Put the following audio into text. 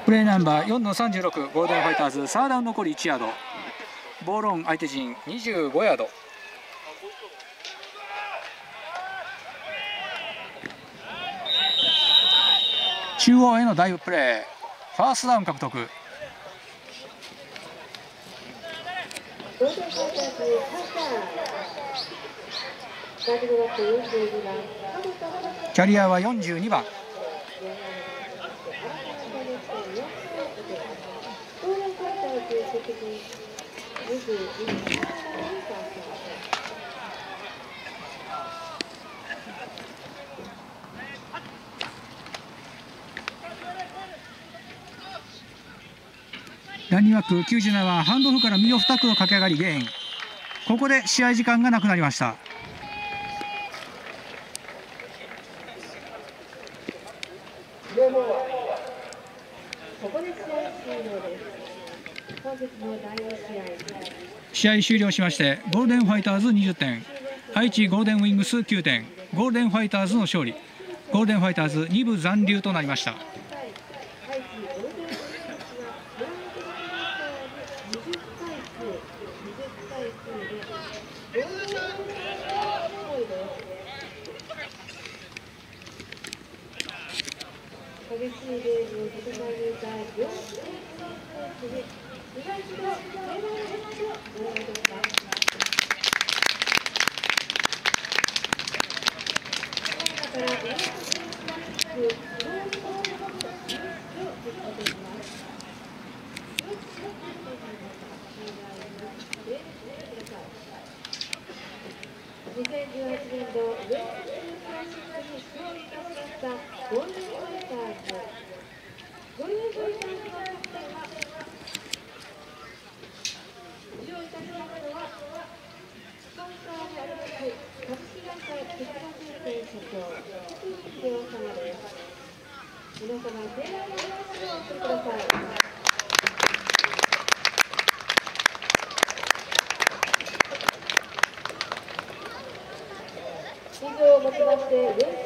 プレーナンバー4の36、ゴールデンファイターズ、サーダウン残り1ヤード、ボールオン相手陣25ヤード。中央へのダイブプレー、ファーストダウン獲得。キャリアは42番。ランニングバック97番、ハンドオフから右オフタックルを駆け上がりゲイン。ここで試合時間がなくなりました。試合終了しまして、ゴールデンファイターズ20点、愛知ゴールデンウィングス9点、ゴールデンファイターズの勝利。ゴールデンファイターズ2部残留となりました。 以上をもちまして